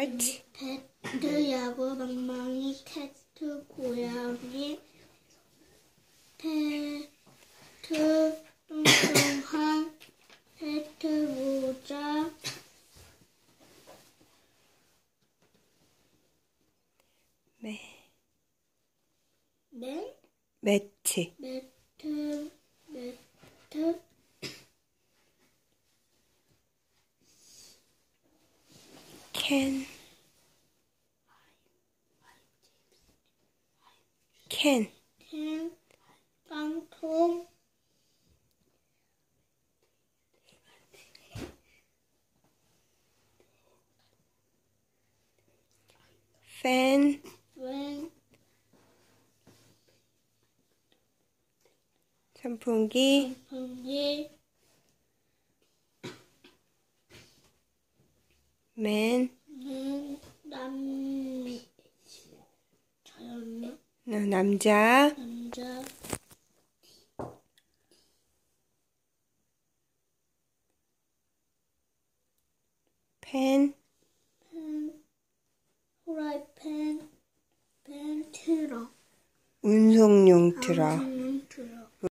배트, 야구, 방망이, 캐트, 고양이, 배트, 뚱뚱한, 배트, 모자, 매트, 캔, 깡통, 팬, 선풍기, 맨, 남자, 펜, 후라이팬, 트럭, 운송용 트럭,